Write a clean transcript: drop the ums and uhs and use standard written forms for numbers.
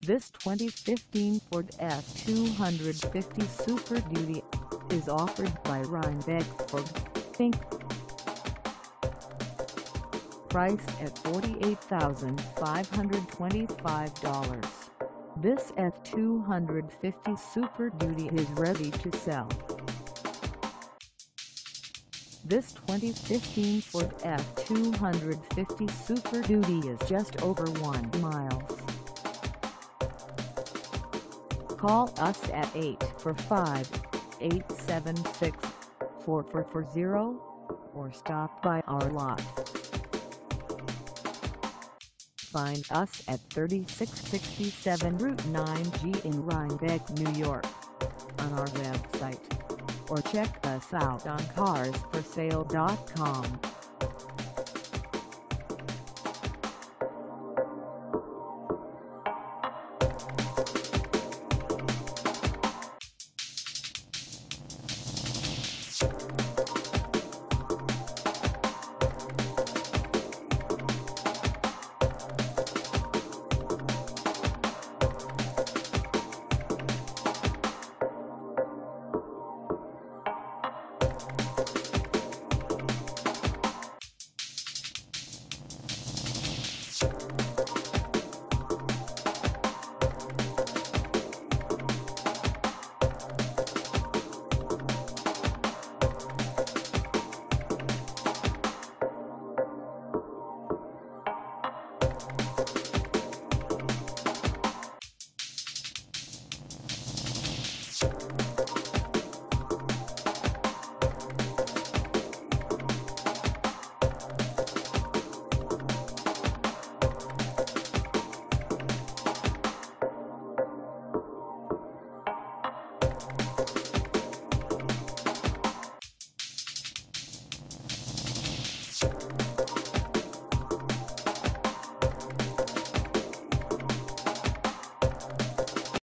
This 2015 Ford F-250 Super Duty is offered by RHINEBECK Ford, Inc. Priced at $48,525, this F-250 Super Duty is ready to sell. This 2015 Ford F-250 Super Duty is just over 1 mile. Call us at 845-876-4440 or stop by our lot. Find us at 3667 Route 9G in Rhinebeck, New York, on our website, or check us out on carsforsale.com.